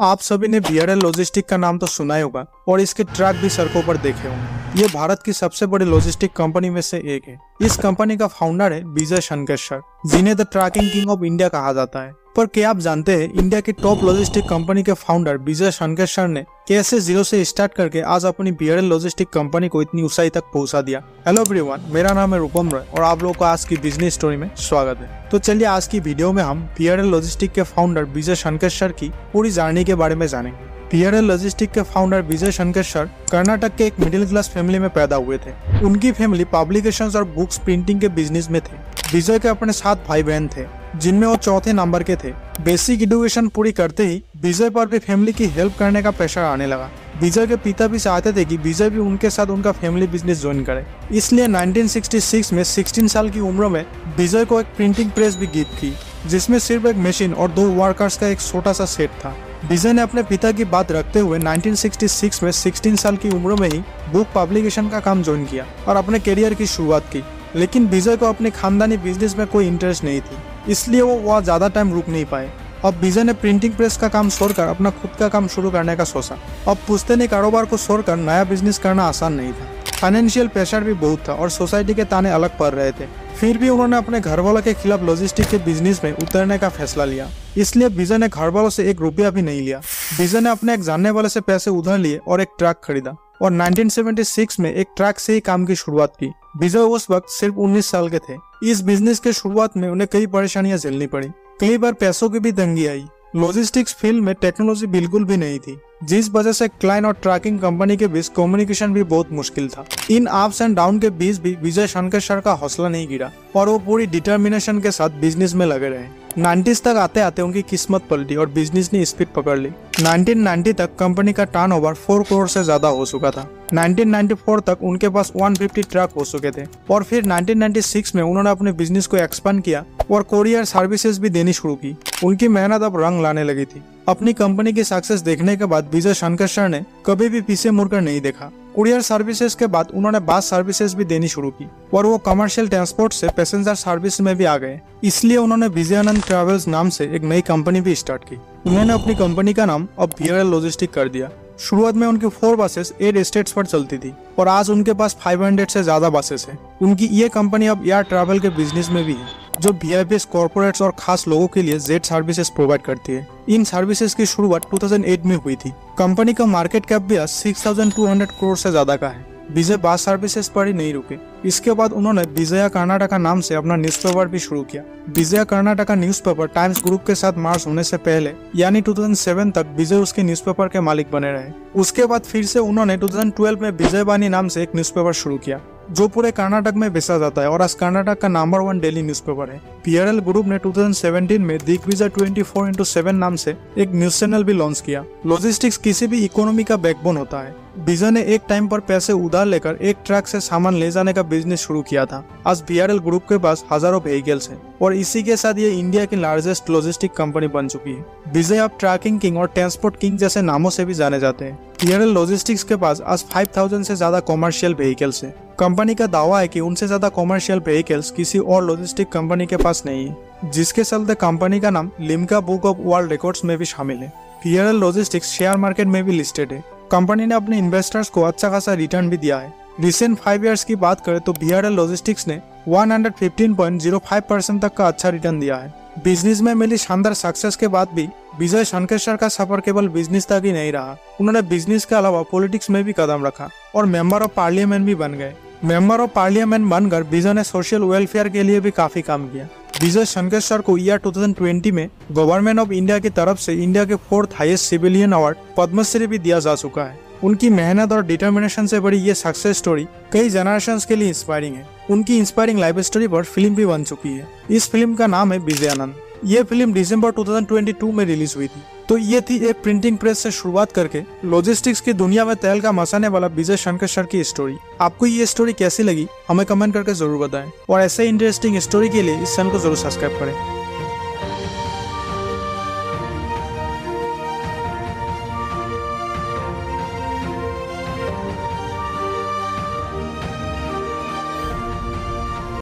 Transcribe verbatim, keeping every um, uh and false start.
आप सभी ने बी आर एल लॉजिस्टिक का नाम तो सुना ही होगा और इसके ट्रक भी सड़कों पर देखे होंगे। ये भारत की सबसे बड़ी लॉजिस्टिक कंपनी में से एक है। इस कंपनी का फाउंडर है विजय शंकेश्वर, जिन्हें the trucking king of India कहा जाता है। पर क्या आप जानते हैं इंडिया की टॉप लॉजिस्टिक कंपनी के फाउंडर विजय शंकेश्वर ने कैसे जीरो से स्टार्ट करके आज अपनी B R L logistic company को इतनी ऊंचाई तक पहुंचा दिया। हेलो एवरीवन, मेरा नाम है रूपम रॉय और आप लोगों को आज की बिजनेस स्टोरी में स्वागत है। तो चलिए आज की वीडियो में हम बी आर एल लॉजिस्टिक के फाउंडर विजय शंकेश्वर की पूरी जर्नी के बारे में जानेंगे। बी आर एल लॉजिस्टिक के फाउंडर विजय शंकेश्वर कर्नाटक के एक मिडिल क्लास फैमिली में पैदा हुए थे। उनकी फैमिली पब्लिकेशंस और बुक्स प्रिंटिंग के बिजनेस में थे। विजय के अपने सात भाई बहन थे, जिनमें वो चौथे नंबर के थे। बेसिक एजुकेशन पूरी करते ही विजय पर भी फैमिली की हेल्प करने का प्रेशर आने लगा। विजय के पिता भी चाहते थे कि विजय भी उनके साथ उनका फैमिली बिजनेस ज्वाइन करे, इसलिए उन्नीस सौ छियासठ में सोलह साल की उम्र में विजय को एक प्रिंटिंग प्रेस भी गिफ्ट की, जिसमें सिर्फ एक मशीन और दो वर्कर्स का एक छोटा सा सेट था। विजय ने अपने पिता की बात रखते हुए उन्नीस सौ छियासठ में सोलह साल की उम्र में ही बुक पब्लिकेशन का काम ज्वाइन किया और अपने करियर की शुरुआत की। लेकिन विजय को अपने खानदानी बिजनेस में कोई इंटरेस्ट नहीं थी, इसलिए वो वहाँ ज्यादा टाइम रुक नहीं पाए। अब विजय ने प्रिंटिंग प्रेस का काम छोड़कर अपना खुद का काम शुरू करने का सोचा। अब पुश्तैनी कारोबार को छोड़कर नया बिजनेस करना आसान नहीं था। फाइनेंशियल प्रेशर भी बहुत था और सोसाइटी के ताने अलग पड़ रहे थे। फिर भी उन्होंने अपने घर वालों के खिलाफ लॉजिस्टिक के बिजनेस में उतरने का फैसला लिया। इसलिए विजय ने घर वालों से एक रुपया भी नहीं लिया। विजय ने अपने एक जानने वाले से पैसे उधार लिए और एक ट्रक खरीदा और उन्नीस सौ छिहत्तर में एक ट्रक से ही काम की शुरुआत की। विजय उस वक्त सिर्फ उन्नीस साल के थे। इस बिजनेस के शुरुआत में उन्हें कई परेशानियां झेलनी पड़ी। कई बार पैसों की भी तंगी आई। लॉजिस्टिक्स फील्ड में टेक्नोलॉजी बिल्कुल भी नहीं थी, जिस वजह से क्लाइंट और ट्रैकिंग कंपनी के बीच कम्युनिकेशन भी बहुत मुश्किल था। इन अप्स एंड डाउन के बीच भी विजय शंकेश्वर का हौसला नहीं गिरा और वो पूरी डिटर्मिनेशन के साथ बिजनेस में लगे रहे। नाइन्टीज़ तक आते आते उनकी किस्मत पलटी और बिजनेस ने स्पीड पकड़ ली। उन्नीस सौ नब्बे तक कंपनी का टर्नओवर चार करोड़ से ज्यादा हो चुका था। उन्नीस सौ चौरानवे तक उनके पास एक सौ पचास ट्रक हो चुके थे और फिर उन्नीस सौ छियानवे में उन्होंने अपने बिजनेस को एक्सपांड किया और कोरियर सर्विसेज भी देनी शुरू की। उनकी मेहनत अब रंग लाने लगी थी। अपनी कंपनी की सक्सेस देखने के बाद विजय शंकेश्वर ने कभी भी पीछे मुड़कर नहीं देखा। कुरियर सर्विसेज के बाद उन्होंने बस सर्विसेज भी देनी शुरू की और वो कमर्शियल ट्रांसपोर्ट से पैसेंजर सर्विस में भी आ गए। इसलिए उन्होंने विजयानंद ट्रेवल्स नाम से एक नई कंपनी भी स्टार्ट की। उन्होंने अपनी कंपनी का नाम अब बी आर एल लॉजिस्टिक कर दिया। शुरुआत में उनकी फोर बसेस एट स्टेट्स पर चलती थी और आज उनके पास पाँच सौ से ज्यादा बसेस हैं। उनकी ये कंपनी अब एयर ट्रैवल के बिजनेस में भी है, जो वी आई पीज़, कॉर्पोरेट्स और खास लोगों के लिए जेट सर्विसेज प्रोवाइड करती है। इन सर्विसेज की शुरुआत दो हज़ार आठ में हुई थी। कंपनी का मार्केट कैप भी छह हज़ार दो सौ करोड़ से ज्यादा का है। विजय बस सर्विसेज पर ही नहीं रुके। इसके बाद उन्होंने विजया कर्नाटका नाम से अपना न्यूज़पेपर भी शुरू किया। Vijaya Karnataka newspaper Times group के साथ मर्ज होने से पहले यानी दो हज़ार सात तक विजय उसके न्यूज़पेपर के मालिक बने रहे। उसके बाद फिर से उन्होंने दो हज़ार बारह में विजयवाणी नाम से एक न्यूज़पेपर शुरू किया, जो पूरे कर्नाटक में बेचा जाता है और आज कर्नाटक का नंबर वन डेली न्यूज़पेपर है। बी आर एल ग्रुप ने दो हज़ार सत्रह में दिग्विजय चौबीस इंटू सात नाम से एक न्यूज चैनल भी लॉन्च किया। लॉजिस्टिक्स किसी भी इकोनॉमी का बैकबोन होता है। विजय ने एक टाइम पर पैसे उधार लेकर एक ट्रक से सामान ले जाने का बिजनेस शुरू किया था। आज बी आर एल ग्रुप के पास हजारों व्हीकल्स हैं और इसी के साथ ये इंडिया की लार्जेस्ट लॉजिस्टिक कंपनी बन चुकी है। विजय अब ट्रैकिंग किंग और ट्रांसपोर्ट किंग जैसे नामों से भी जाने जाते हैं। बी आर एल लॉजिस्टिक्स के पास आज पाँच हज़ार से ज्यादा कॉमर्शियल व्हीकल्स हैं। कंपनी का दावा है कि उनसे ज्यादा कॉमर्शियल व्हीकल्स किसी और लॉजिस्टिक कंपनी के पास नहीं है, जिसके चलते कंपनी का नाम Limca book of world records में भी शामिल है। B R L logistics share market में भी लिस्टेड है। कंपनी ने अपने इन्वेस्टर्स को अच्छा खासा रिटर्न भी दिया है। रिसेंट फाइव इयर्स की बात करें तो बी आर एल लॉजिस्टिक्स ने एक सौ पंद्रह पॉइंट शून्य पाँच परसेंट तक का अच्छा रिटर्न दिया है। बिजनेस में मिली शानदार सक्सेस के बाद भी विजय शंकेश्वर का सफर केवल बिजनेस तक ही नहीं रहा। उन्होंने बिजनेस के अलावा पॉलिटिक्स में भी कदम रखा और मेंबर ऑफ पार्लियामेंट भी बन गए। मेंबर ऑफ पार्लियामेंट बनकर विजय ने सोशल वेलफेयर के लिए भी काफी काम किया। विजय शंकेश्वर को ईयर दो हज़ार बीस में गवर्नमेंट ऑफ इंडिया की तरफ से इंडिया के fourth highest civilian award Padma Shri भी दिया जा चुका है। उनकी मेहनत और डिटर्मिनेशन से बड़ी ये सक्सेस स्टोरी कई जनरेशंस के लिए इंस्पायरिंग है। उनकी इंस्पायरिंग लाइफ स्टोरी पर फिल्म भी बन चुकी है। इस फिल्म का नाम है विजयानंद। ये फिल्म दिसंबर दो हज़ार बाईस में रिलीज हुई थी। तो ये थी एक प्रिंटिंग प्रेस से शुरुआत करके लॉजिस्टिक्स की दुनिया में तहलका मचाने वाला विजय शंकेश्वर की स्टोरी। आपको ये स्टोरी कैसी लगी हमें कमेंट करके जरूर बताएं और ऐसे इंटरेस्टिंग स्टोरी के लिए इस चैनल को जरूर सब्सक्राइब करें।